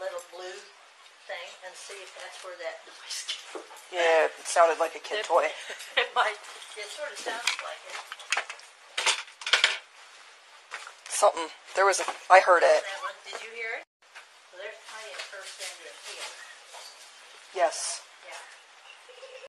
little blue thing and see if that's where that noise came from. Yeah, it sounded like a kid toy. It might. It sort of sounded like it. Something. I heard it. That one. Did you hear it? Well, there's plenty of first in here. Yes.